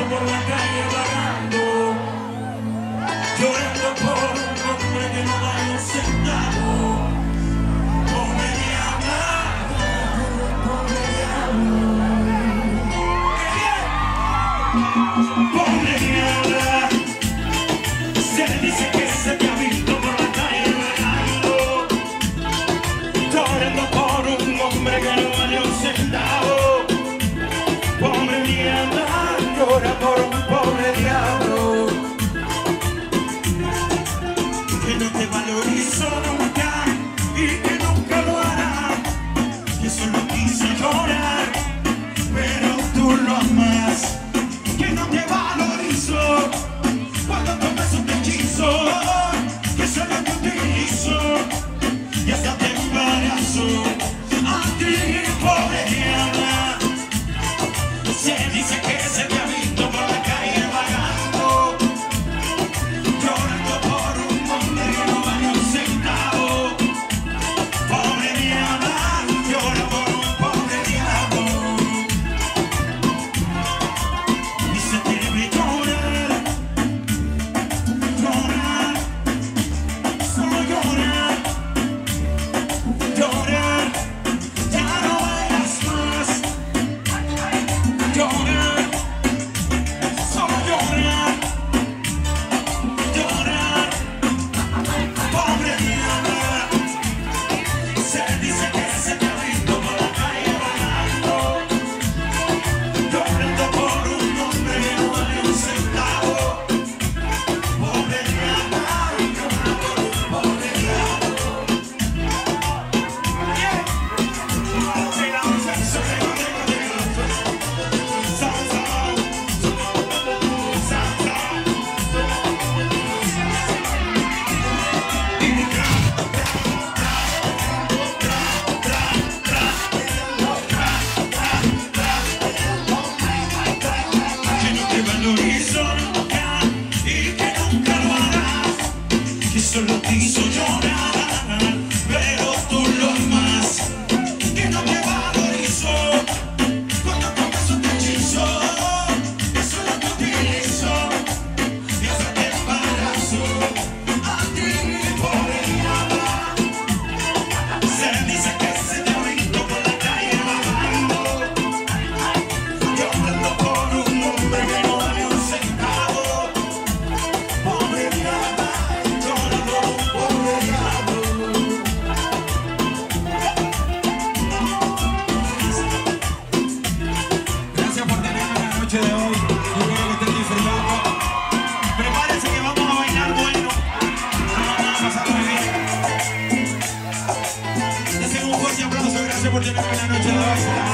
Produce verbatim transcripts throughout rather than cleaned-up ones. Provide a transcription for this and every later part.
por la calle vagando, llorando por un hombre que no da un centavo. Pobre diabla, pobre diabla, pobre diabla. Se le dice que se te ha visto por la calle vagando, llorando por un hombre que no vale un centavo. Pobre diabla, llora por un pobre diablo que no te valorizó nunca y que nunca lo hará, que solo quiso llorar, pero tú lo amas, que no te valorizó cuando tu beso te hechizo, que solo te utilizó y hasta te embarazó. A ti, pobre diabla, se dice que se te ha visto por la calle vagando, llorando por un hombre que no vale un centavo. Pobre diabla, llora por un pobre diablo. Y se te ve llorar, llorar, solo llorar, llorar, ya no vayas más. Llorar, solo llorar, llorar, pobre diabla. Se dice que se te ha visto por la calle vagando, llorando por un hombre que no vale un centavo. Pobre diabla, llora por un pobre diablo. Se la usa, se la solo te hizo llorar, pero tú lo amas, que no te valorizó cuando tu beso te hechizó, que solo te utilizó y hasta te embarazó. A ti, pobre diabla, se dice que se te ha visto por la calle vagando, llorando por un hombre que no vale un centavo. Pobre diabla, gracias por tenerme la noche de hoy. Yo espero que estén disfrutando. Prepárense que vamos a bailar bueno. Vamos a pasar muy bien. Dense un fuerte aplauso. Gracias por tenerme la noche de hoy.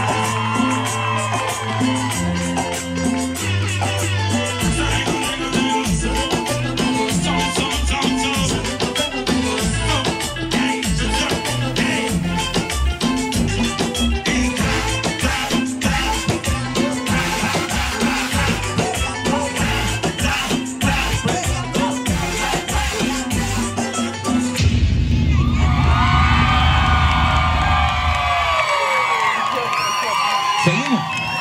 Seguimos.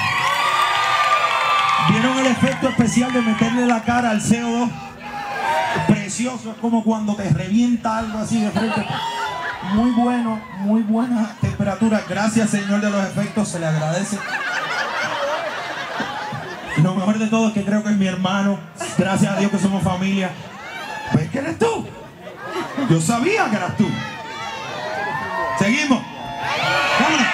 ¿Vieron el efecto especial de meterle la cara al C O dos? Precioso, es como cuando te revienta algo así de frente. Muy bueno, muy buena temperatura. Gracias, señor de los efectos, se le agradece. Y lo mejor de todo es que creo que es mi hermano. Gracias a Dios que somos familia. ¿Ves que eres tú? Yo sabía que eras tú. Seguimos. Vámonos.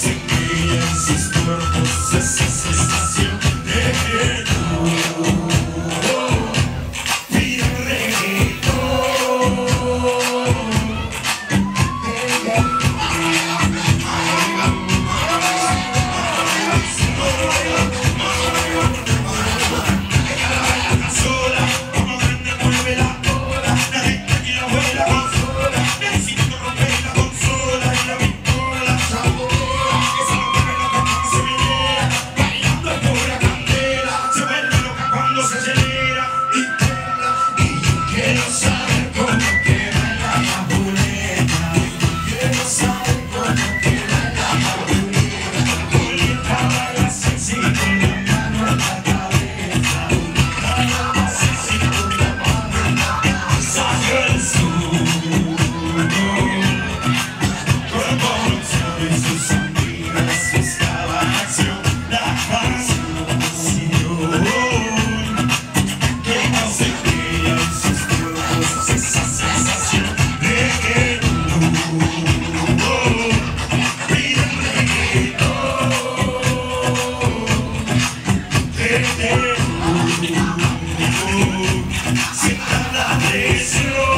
Sus cuerpos, esa sensación de que tú quiero saber cómo que baila la Julieta. Quiero saber cómo que baila la Julieta. Julieta baila sexy con la mano en la cabeza. Baila sexy con la mano en la cabeza. Salió el sur, cuerpo bronceado y sus amigas buscaban acción. La canción que hace que ella en sus cuerpos esa sensación de que tú pide reggaetón, que te sienta la presión.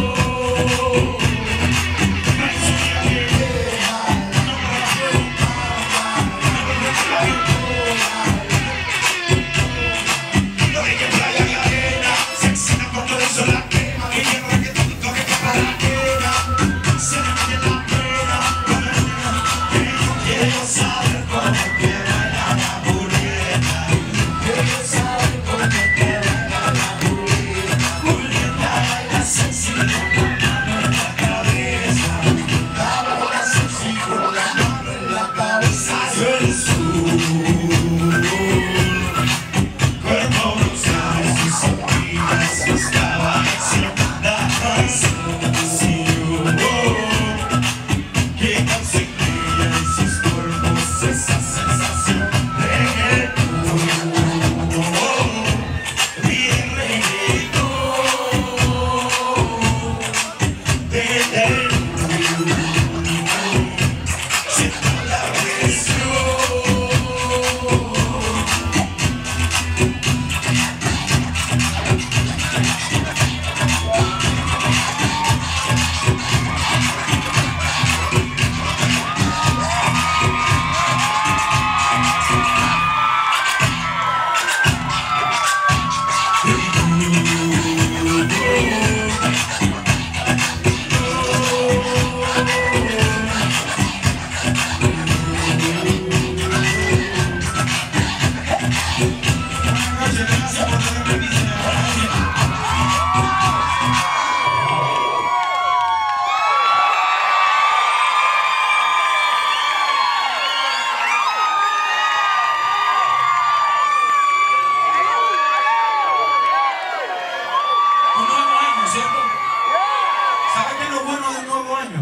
¿Sabes qué es lo bueno del nuevo año?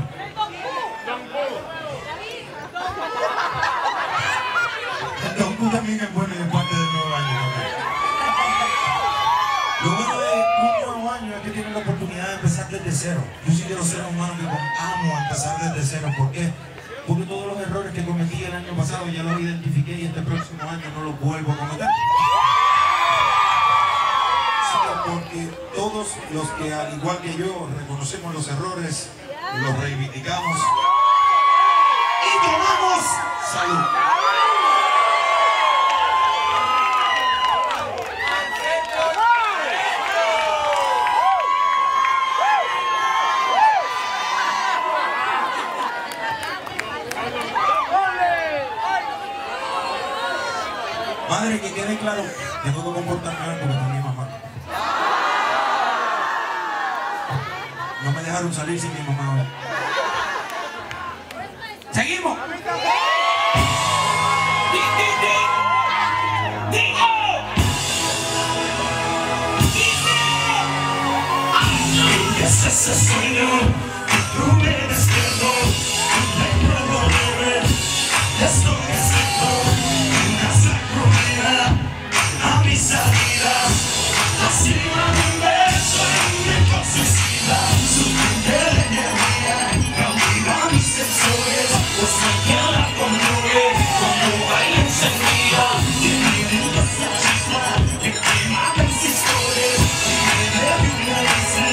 El Don Q también es bueno y es parte del nuevo año. Lo bueno de un nuevo año es que tienes la oportunidad de empezar desde cero. Yo sí quiero ser un humano que amo empezar desde cero. ¿Por qué? Porque todos los errores que cometí el año pasado ya los identifiqué y este próximo año no los vuelvo a cometer. Porque todos los que, al igual que yo, reconocemos los errores, los reivindicamos y tomamos salud. Madre, que quede claro, tengo que comportarme bien porque con mi mamá. No me dejaron salir sin mi mamá hoy. ¡Seguimos! Es ese sueño que tú me despierto, me puedo ver, estoy haciendo una sacudida a mi salida, así a mi beso y me consucida, su mente de energía cautiva mis sensores, pues me queda con nube, como baila encendida, y miren esa chispa que quema mis historias, y me debe una risa.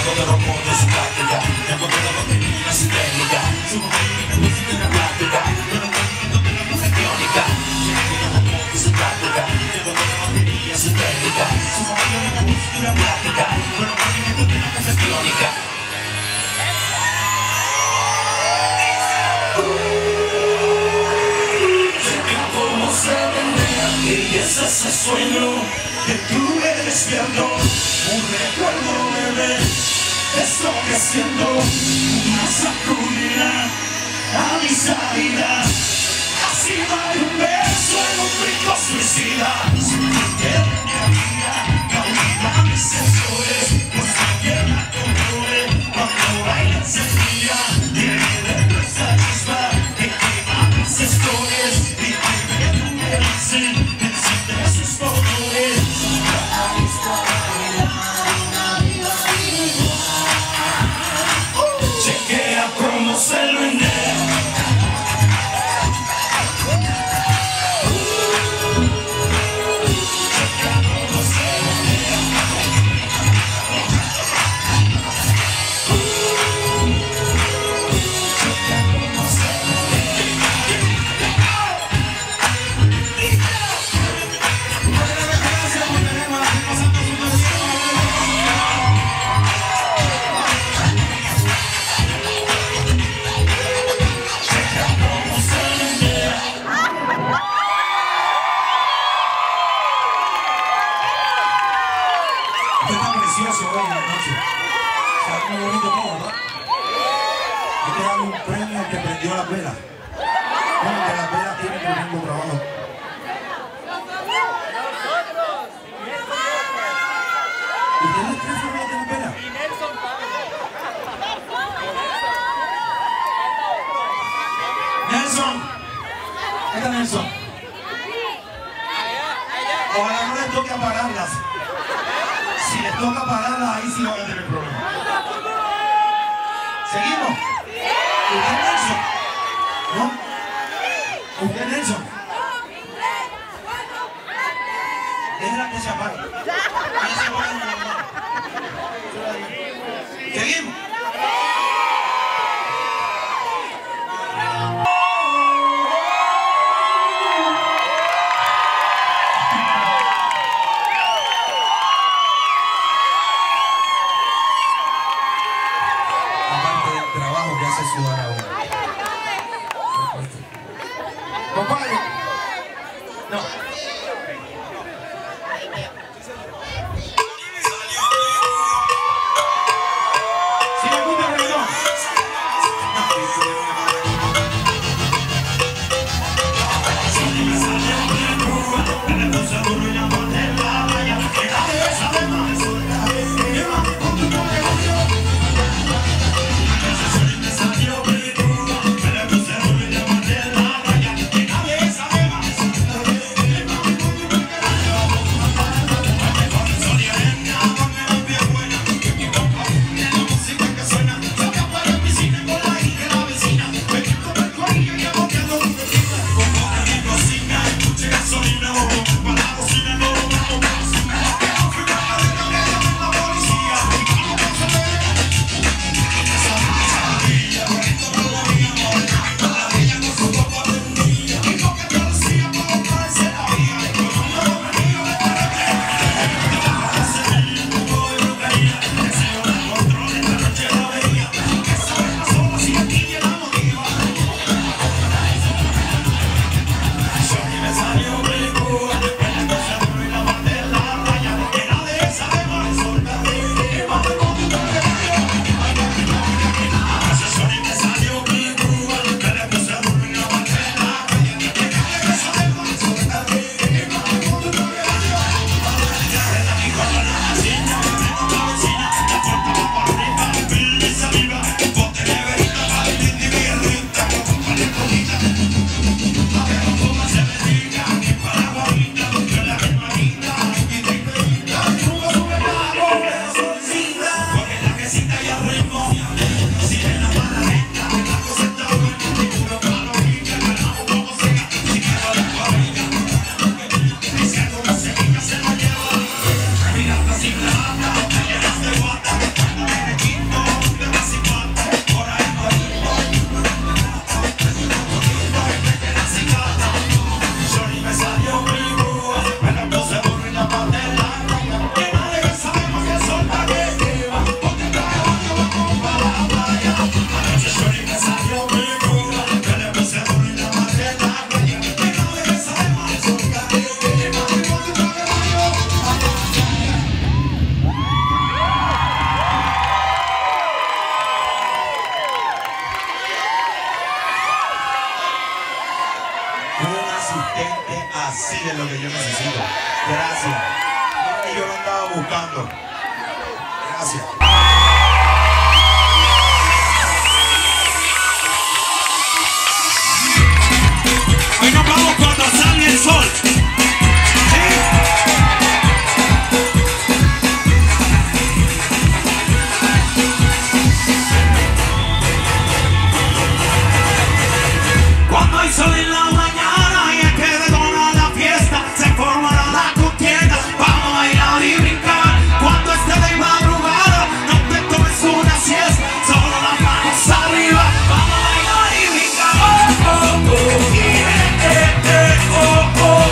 trabajo de robot de su práctica. Tengo toda la batería sistémica. Su batería me gusta en la práctica. Yo no puedo de la música teórica. Tengo toda la robot de su práctica. Tengo toda la batería sistémica. Su batería me gusta en la práctica. Yo no puedo de la música teórica. Y es ese sueño que tuve despierto, un recuerdo bebé, estoy haciendo una sacudida a mi salida. Así va un beso en un brinco suicida. Que de mi amiga cautiva mis sensores, pues que la controle cuando baila encendida. Tiene de nuestra chispa que quema mis sensores y que me dicen. Chequea cómo se lo endea. Precioso hoy en la noche. Está muy bonito todo, ¿no? Hay que darle un premio al que prendió la vela. Bueno, que la vela tiene tremendo trabajo. ¿Y tienes tres formas de la vela? Nelson. ¿Qué tal, Nelson? Ojalá no les toque aparatarlas. Si les toca pararla, ahí sí van a tener problemas. ¿Seguimos? ¿Usted Nelson? ¿No? ¿Usted Nelson? Déjela que se apague. Ella se apaga en la mano. ¿Seguimos? Sudar a uno. Compadre. No. Si le gusta el reggaetón. sí es lo que yo necesito. Gracias. Y yo lo andaba buscando. Gracias. Hoy nos vamos cuando sale el sol. Cuando hay sol en la mañana y es que detona la fiesta, se formará la contienda, vamos a bailar y brincar. Cuando esté de madrugada, no te tomes una siesta, solo las manos arriba, vamos a bailar y brincar. Oh, oh, oh, yeah, eh, eh, oh, oh. Oh,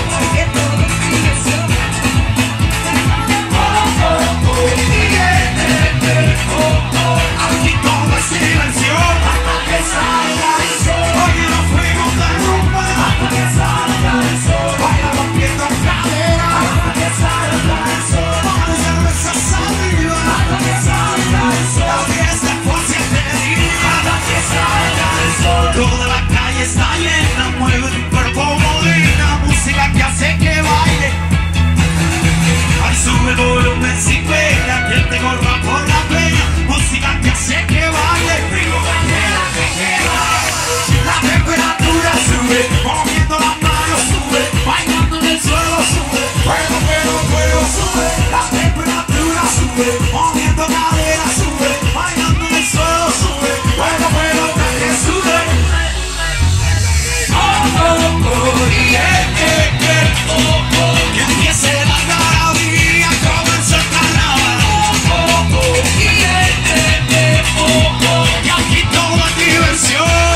oh, yeah, eh, eh, oh, oh. Aquí todo es diversión hasta que salga el sol. Oye, nos fuimos de rumba hasta que salga el sol. Baila rompiendo cadera hasta que salga el sol. Vamos a cervezas arriba hasta que salga el sol. La fiesta es por siete días hasta que salga el sol. Toda la calle está llena, mueve tu cuerpo modina, música que hace que baile. Ay, sube el volumen sin pena, que te corra por la pena, música que hace que baile. Rico, candela, que queda. La temperatura sube, moviendo las manos sube, bailando en el suelo sube, fuego, fuego, fuego sube. La temperatura sube, moviendo cadera sube, bailando en el suelo sube, fuego, fuego, que sube. Oh, oh, oh, yeah, yeah, yeah, oh, oh. Que empiece la algarabía, comenzó el carnaval. Oh, oh, oh, yeah, yeah, yeah, oh, oh. Y aquí todo es diversión.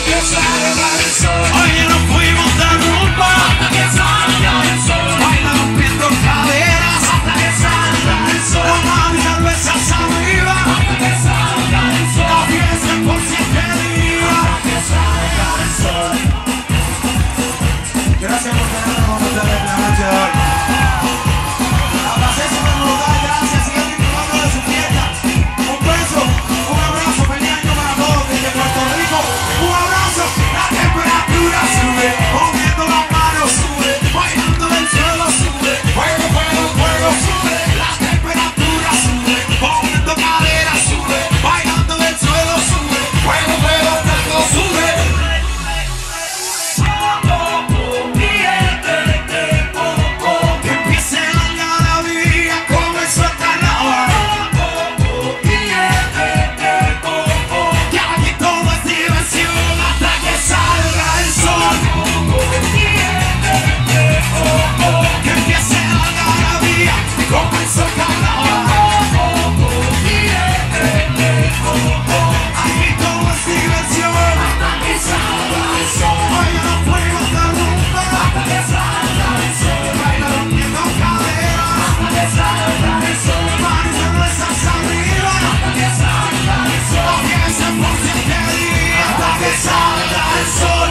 Oye, nos fuimos de rumba hasta que salga el sol. Baila rompiendo caderas hasta que salga el sol. Las manos y cervezas arriba hasta que salga el sol. La fiesta es por siete días hasta que salga el sol. Gracias por tenernos con ustedes en la noche de hoy. La pasé súper brutal, gracias. Sigan disfrutando de su fiesta. Un beso, un abrazo, feliz año para todos desde Puerto Rico. Un abrazo. La temperatura sube, moviendo las manos sube, bailando en el suelo sube, fuego, fuego, fuego sube. La temperatura sube, moviendo cadera sube, bailando en el suelo sube, fuego, fuego, fuego sube. Oh, oh, oh, yeah, eh, eh, oh, oh. Que empiece la algarabía, comenzó el carnaval. Oh, oh, oh, yeah, eh, eh, oh, oh. Que aquí todo es diversión hasta que salga el sol. Oh, oh, yeah, eh, eh, oh, oh. Que empiece la algarabía, comenzó el carnaval. Oh, oh, oh, yeah, eh, eh, oh, oh. Aquí todo es diversión hasta que salga el sol. Hoy nos fuimos de rumba hasta que salga el sol. Baila rompiendo cadera hasta que salga el sol. Manos y cervezas arriba hasta que salga el sol. La fiesta es por siete días hasta que salga el sol.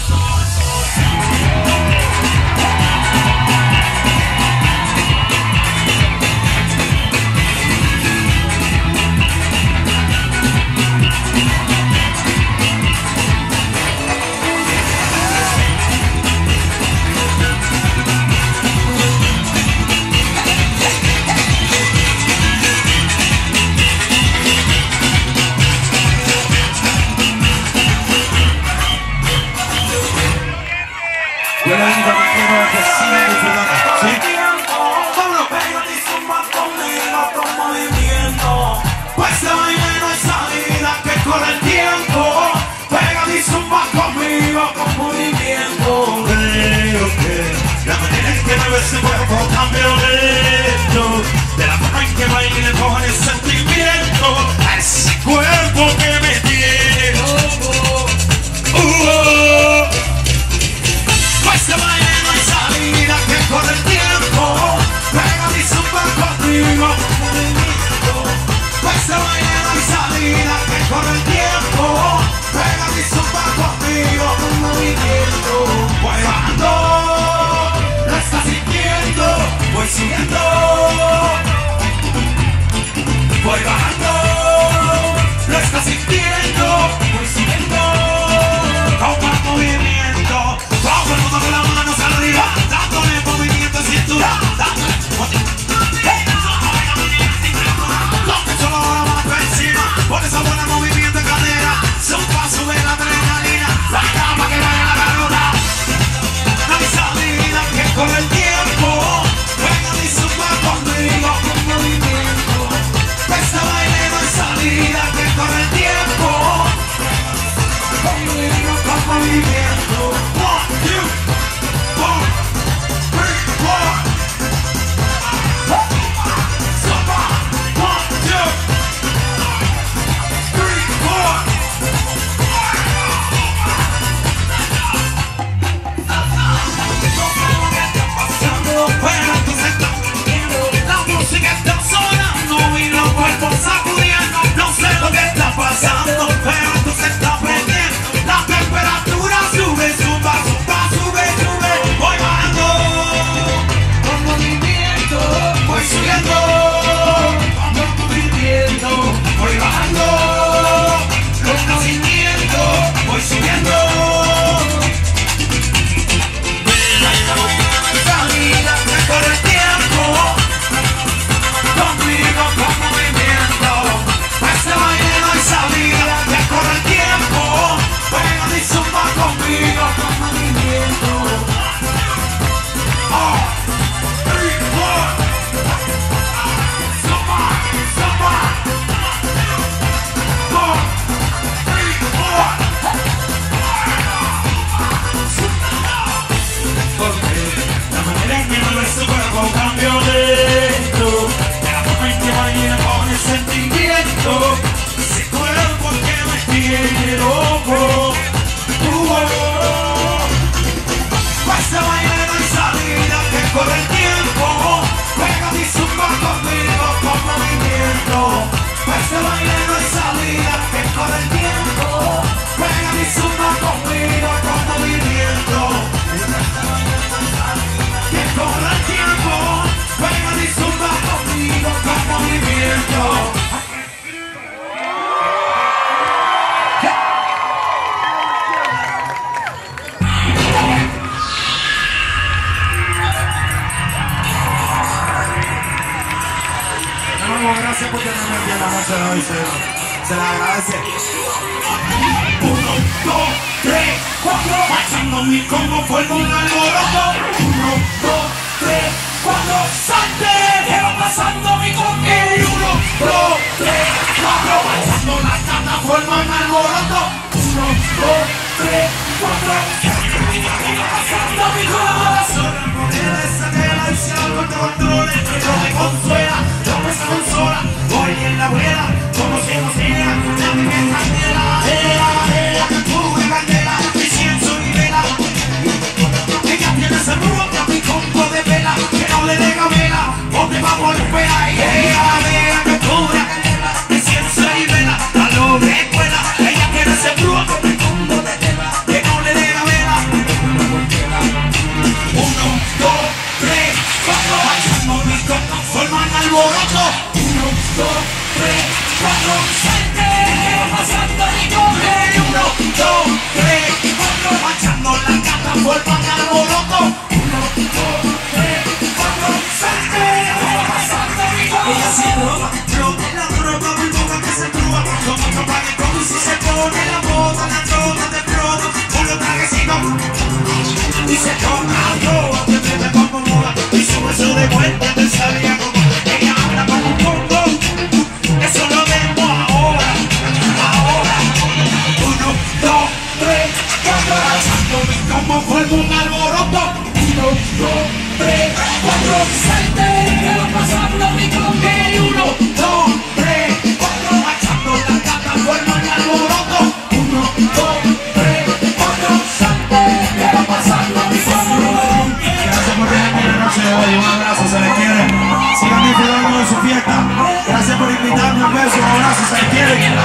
Yo lo único que quiero es que sigan disfrutando. ¿Sí? Vámonos, pégate y zumba conmigo con movimiento. Pues de baile no hay salida, que corre el tiempo. Pégate y zumba conmigo con movimiento. Creo que la manera en que mueve ese cuerpo tan violento, de la forma en que baila y le coge el sentimiento a ese cuerpo que me tiene. Uh, oh. Pues de baile no hay salida, que corre el tiempo. Pégate y zumba conmigo con movimiento. Pues de baile no hay salida, que corre el tiempo. Pégate y zumba conmigo con movimiento. Voy bajando, lo estás sintiendo. Voy subiendo, ese cuerpo que me tiene loco. Pasa bailando en salida que corre el tiempo. Pega mi zumba conmigo con movimiento. Pasa bailando en salida que corre el tiempo. Pega mi zumba conmigo con movimiento. Que corre el tiempo. Pega mi zumba conmigo con movimiento. Gracias por tenerme aquí en la noche de hoy, se, se la agradece. Uno, dos, tres, cuatro, marchando mi combo, formo un alboroto. Uno, dos, tres, cuatro, salte, que va pasando mi combo. Uno, dos, tres, cuatro, marchando las catas, forman alboroto. Uno, dos, tres, cuatro, que va pasando mi combo. Sola moneda, esa tela, el cielo, el control, el que no me consuela. Sola, voy en la vuela, como se nos sea, la que me candela, ella, ella, que cubre candela, incienso y vela. Ella tiene ese rubo que a mi combo de vela, que no le deja vela, o te va por fuera. Y ella, ella, que cubre candela, incienso y vela, a lo de escuela. Ella tiene ese rubo que mi combo de vela, que no le deja vela. Uno, dos, tres, cuatro, bailando mi combo, forman alboroto. Dos, tres, cuatro, salte, que va pasando mi combo. Uno, dos, tres, cuatro, marchando la gata, forman alboroto. Uno, dos, tres, cuatro, salte, que va pasando mi combo. Ella se roba, roba la ropa, mi boca que se truba. Como tropa de todo y si se pone la bota, la trota de pronto, con los trajecitos. Y se toca roba, te mete como moda, y sube su de vuelta, te sabía como ella habla como un combo. Eso lo vemos ahora, ahora. Uno, dos, tres, cuatro, marchando mi combo, formo un alboroto. Uno, dos, tres, cuatro, salte, que va pasando mi combo. Uno, dos, tres, cuatro, marchando la gata, formo un alboroto. Uno, dos, tres, cuatro, salte, que va pasando mi combo. Gracias por tenerme en la noche de hoy, un abrazo, se les quiere. Sigan disfrutando de su fiesta. Gracias por invitarme, un beso, un abrazo, se les quiere.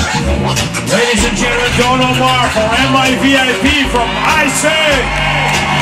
Ladies and gentlemen, Don Omar for M I V I P from I S A.